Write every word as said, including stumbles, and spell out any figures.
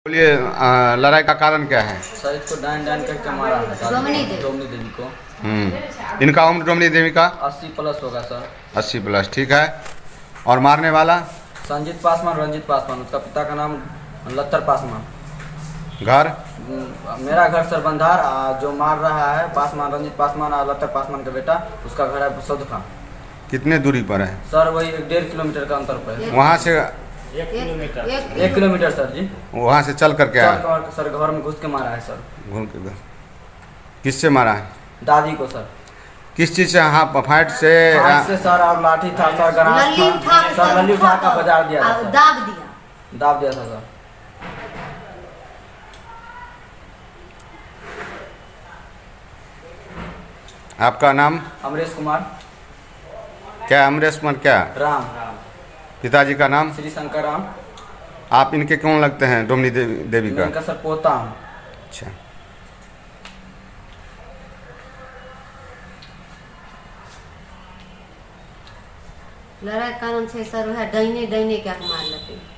बोलिए, लड़ाई का कारण क्या है? सर इसको डाइन डाइन करके मारा है डोमनी देवी को। हम्म इनका उम्र डोमनी देवी का अस्सी प्लस होगा सर। अस्सी प्लस, ठीक है। और मारने वाला? संजीत पासवान, रंजीत पासवान, उसका पिता का नाम लत्तर पासवान। घर? मेरा घर सर बंधार। जो मार रहा है पासवान, रंजीत पासवान और लत्तर पासवान का बेटा, उसका घर है सौदखा। कितने दूरी पर है सर? वही एक डेढ़ किलोमीटर का अंतर पर है। वहाँ से एक किलोमीटर एक किलोमीटर सर जी। वहाँ से चल करके आया? सर घर में घुस के मारा है सर। घूम के? किससे मारा है? दादी को सर। किस चीज से? हाँ, फाइट से? फाइट से सर। और लाठी था सर, गरास था सर, लल्ली उठा का बाजार दिया था, दाब दिया दाब दिया था सर। आपका नाम? अमरेश कुमार। क्या अमरेश कुमार? क्या राम? पिताजी का नाम? श्री शंकर राम। आप इनके कौन लगते हैं डोमनी देवी, देवी का? इनका सर पोता हूँ। अच्छा। लड़ाई कारण से सर वह डैने डैने क्या मार लगे।